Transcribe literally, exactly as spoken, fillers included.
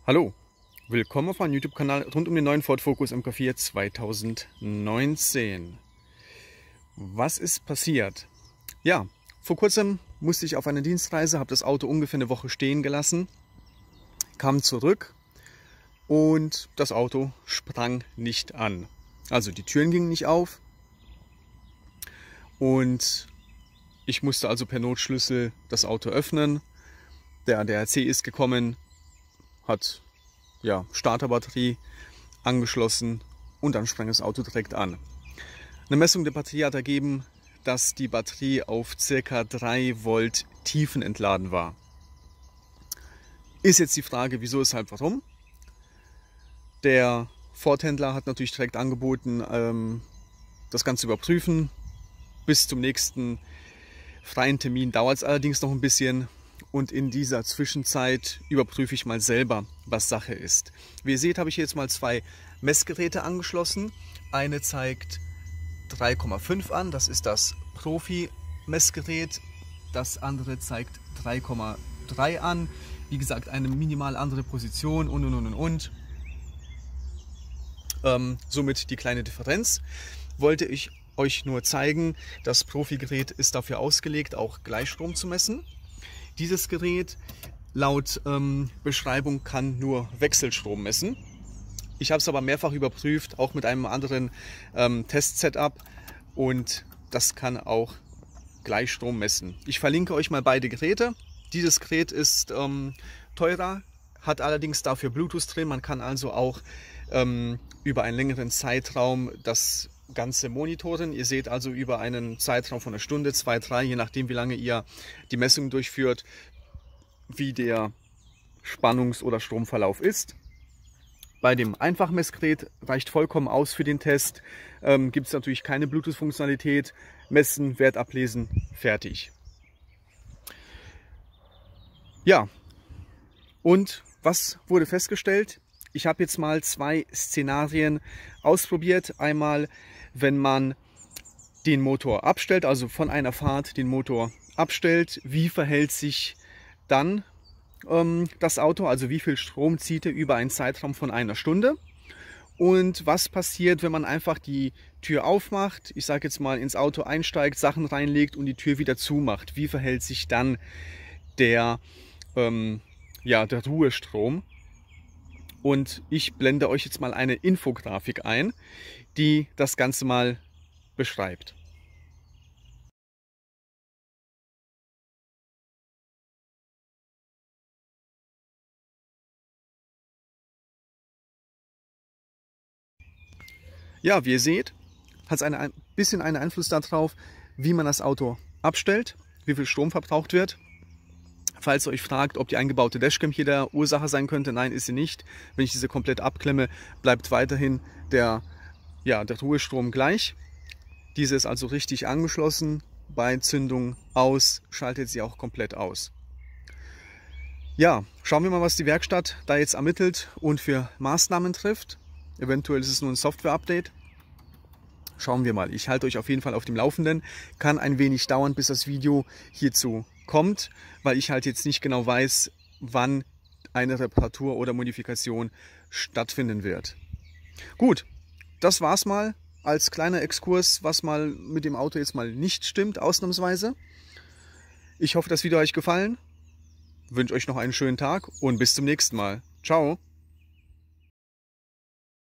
Hallo, willkommen auf meinem YouTube-Kanal rund um den neuen Ford Focus M K vier zweitausendneunzehn. Was ist passiert? Ja, vor kurzem musste ich auf eine Dienstreise, habe das Auto ungefähr eine Woche stehen gelassen, kam zurück und das Auto sprang nicht an. Also die Türen gingen nicht auf und ich musste also per Notschlüssel das Auto öffnen. Der A D A C ist gekommen, hat ja, Starterbatterie angeschlossen und dann sprang das Auto direkt an. Eine Messung der Batterie hat ergeben, dass die Batterie auf ca. drei Volt tiefenentladen war. Ist jetzt die Frage, wieso, weshalb, warum? Der Ford-Händler hat natürlich direkt angeboten, ähm, das Ganze zu überprüfen. Bis zum nächsten freien Termin dauert es allerdings noch ein bisschen. Und in dieser Zwischenzeit überprüfe ich mal selber, was Sache ist. Wie ihr seht, habe ich jetzt mal zwei Messgeräte angeschlossen. Eine zeigt drei Komma fünf an, das ist das Profi-Messgerät. Das andere zeigt drei Komma drei an. Wie gesagt, eine minimal andere Position und und und und und. Ähm, somit die kleine Differenz. Wollte ich euch nur zeigen, das Profi-Gerät ist dafür ausgelegt, auch Gleichstrom zu messen. Dieses Gerät laut ähm, Beschreibung kann nur Wechselstrom messen. Ich habe es aber mehrfach überprüft, auch mit einem anderen ähm, Test-Setup, und das kann auch Gleichstrom messen. Ich verlinke euch mal beide Geräte. Dieses Gerät ist ähm, teurer, hat allerdings dafür Bluetooth drin. Man kann also auch ähm, über einen längeren Zeitraum das Ganze monitoren. Ihr seht also über einen Zeitraum von einer Stunde, zwei, drei, je nachdem wie lange ihr die Messung durchführt, wie der Spannungs- oder Stromverlauf ist. Bei dem Einfachmessgerät reicht vollkommen aus für den Test. Ähm, gibt es natürlich keine Bluetooth-Funktionalität. Messen, Wert ablesen, fertig. Ja, und was wurde festgestellt? Ich habe jetzt mal zwei Szenarien ausprobiert. Einmal, wenn man den Motor abstellt, also von einer Fahrt den Motor abstellt, wie verhält sich dann ähm, das Auto, also wie viel Strom zieht er über einen Zeitraum von einer Stunde. Und was passiert, wenn man einfach die Tür aufmacht, ich sage jetzt mal ins Auto einsteigt, Sachen reinlegt und die Tür wieder zumacht. Wie verhält sich dann der, ähm, ja, der Ruhestrom? Und ich blende euch jetzt mal eine Infografik ein, die das Ganze mal beschreibt. Ja, wie ihr seht, hat es eine, ein bisschen einen Einfluss darauf, wie man das Auto abstellt, wie viel Strom verbraucht wird. Falls ihr euch fragt, ob die eingebaute Dashcam hier der Ursache sein könnte, nein, ist sie nicht. Wenn ich diese komplett abklemme, bleibt weiterhin der, ja, der Ruhestrom gleich. Diese ist also richtig angeschlossen. Bei Zündung aus, schaltet sie auch komplett aus. Ja, schauen wir mal, was die Werkstatt da jetzt ermittelt und für Maßnahmen trifft. Eventuell ist es nur ein Software-Update. Schauen wir mal. Ich halte euch auf jeden Fall auf dem Laufenden. Kann ein wenig dauern, bis das Video hierzu kommt, weil ich halt jetzt nicht genau weiß, wann eine Reparatur oder Modifikation stattfinden wird. Gut, das war's mal als kleiner Exkurs, was mal mit dem Auto jetzt mal nicht stimmt, ausnahmsweise. Ich hoffe, das Video hat euch gefallen. Wünsche euch noch einen schönen Tag und bis zum nächsten Mal. Ciao!